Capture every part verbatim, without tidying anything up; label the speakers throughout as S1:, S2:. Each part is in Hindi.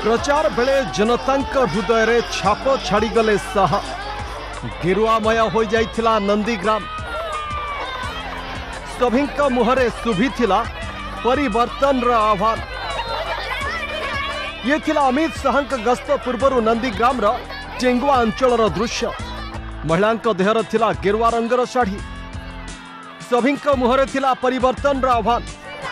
S1: प्रचार बेले जनता हृदय रे छाप छाड़गले शाह गेरुआमय हो जाइथिला नंदीग्राम। सभी मुहरे शुभिथिला परिवर्तन रा आह्वान। ये थिला अमित शाह गस्त पूर्व नंदीग्राम रा टेंगुआ अंचल दृश्य। महिला देहर थिला गेरुआ रंगर शाढ़ी। सभी मुहरे थिला परिवर्तन रा आह्वान।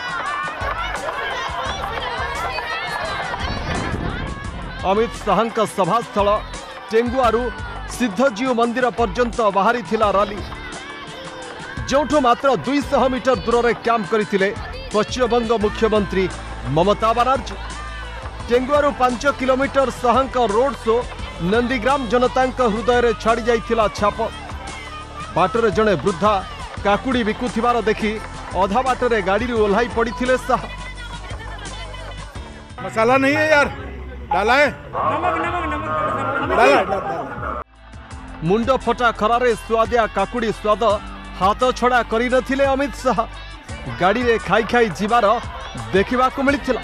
S1: अमित शाह सभास्थल टेंगुआरू सिद्धजीव मंदिर पर्यंत बाहरी थिला रैली, जोठू मात्र दो सौ मीटर दूर रे कैंप करथिले पश्चिमबंग मुख्यमंत्री ममता बनर्जी। टेंगुआरू पांच किलोमीटर शाह रोड शो नंदीग्राम जनता हृदय रे छाड़ी जाइथिला छाप। बाटरे जड़े वृद्धा काकुड़ी बिकुथिबार देखि अधा बाटरे गाड़ी ओह्लाई पड़िथिले शाह।
S2: मसाला नहीं है यार, डाला है नमक नमक नमक डाला डाला।
S1: मुंड फटा खरारे स्वादिया काकुड़ी स्वाद हाथ छड़ा करि नथिले अमित शाह। गाड़ी रे खाई खाई जीवार देखिबा को मिलिथिला।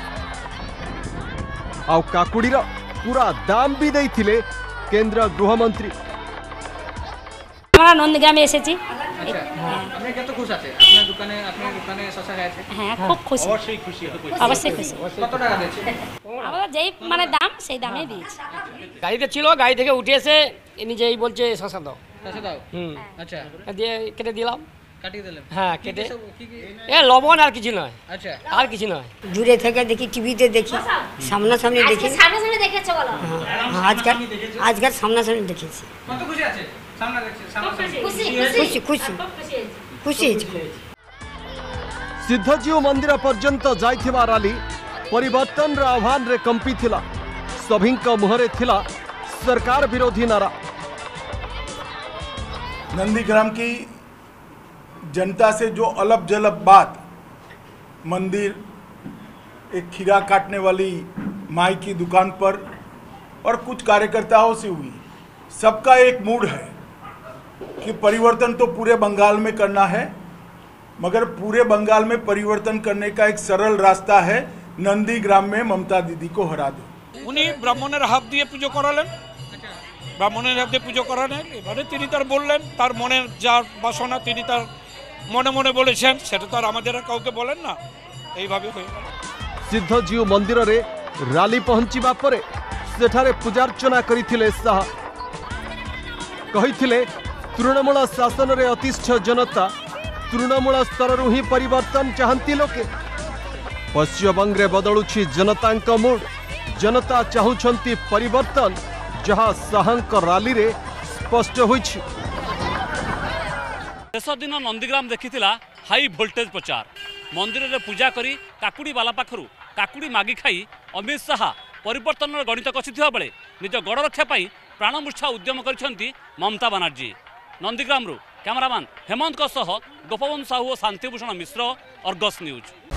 S1: आउ काकुड़ी रो पूरा दाम भी देइथिले केंद्र गृह मंत्री।
S3: हमरा नंदीग्राम एसेछि।
S4: আপনি কত খুশি আছে আপনার দোকানে আপনার দোকানে শসা খাইছে?
S3: হ্যাঁ খুব খুশি,
S4: অবশ্যই খুশি
S3: অবশ্যই খুশি।
S4: কত টাকা দিয়েছে?
S3: আমরা যেই মানে দাম সেই দামে দিয়েছি।
S5: গাড়িতে ছিল, গাড়ি থেকে উঠে এসে নিজেই বলছে শসা দাও
S4: শসা দাও।
S5: হুম
S4: আচ্ছা
S5: দিয়ে কেটে দিলাম।
S4: কাটিয়ে দিলেন?
S5: হ্যাঁ কেটে
S4: কি কি?
S5: এ লবণ আর কিছু নয়।
S4: আচ্ছা
S5: আর কিছু নয়।
S6: দূরে থেকে দেখি, টিভিতে দেখি, সামনাসামনি দেখি।
S3: সামনাসামনি দেখেছো বলো?
S6: হ্যাঁ আজকাল আজকাল সামনাসামনি দেখেছি।
S4: কত খুশি আছে? সামনে দেখছে সামনে
S3: খুশি
S6: খুশি খুশি খুশি।
S1: सिद्धजीव मंदिर पर्यंत जाइथिबा रैली परिवर्तन रा आह्वान रे कंपी थिला। सभी मुहरे थिला सरकार विरोधी नारा।
S2: नंदीग्राम की जनता से जो अलग जलब बात, मंदिर, एक खीरा काटने वाली माई की दुकान पर और कुछ कार्यकर्ताओं से हुई, सबका एक मूड है कि परिवर्तन तो पूरे बंगाल में करना है, मगर पूरे बंगाल में परिवर्तन करने का एक सरल रास्ता है, नंदीग्राम में ममता दीदी को हरा दो।
S7: उन्हीं ब्राह्मणेर हाथ दिए पुजो करालेन, ब्राह्मणेर हाथ दिए पुजो करालेन। एबारे तिनि तार बोललेन, तार मने जा बासना तिनि तार मने मने बोलेছেন, সেটা তো আর আমাদের কাউকে বলেন না। এইভাবে হয়ে গেল।
S1: सिद्धजीव मंदिर रे रैली पहुंचीबा परे सेठारे पूजार्चना करिथिले शाह। कहिथिले तृणमूल शासन रे अतिष्ठ जनता, तृणमूल स्तर ही परिवर्तन चाहती लोके। पश्चिमबंग रे बदलुछि जनता मूड। जनता चाहुछंती परिवर्तन, जहाँ शाहंक रैली रे स्पष्ट होइछि।
S8: शेष दिन नंदीग्राम देखिथिला हाई वोल्टेज प्रचार। मंदिर रे पूजा करी काकुड़ी बाला पाखरु काकुड़ी मागी खाई अमित शाह परिवर्तन गणित कषिथिबा बेले निज गड़ रक्षा पाई प्राणमूर्छा उद्यम करिसेंती ममता बनर्जी। नंदीग्राम कैमरामैन हेमंत गोपबंधु साहू और शांतिभूषण मिश्र, अर्गस न्यूज।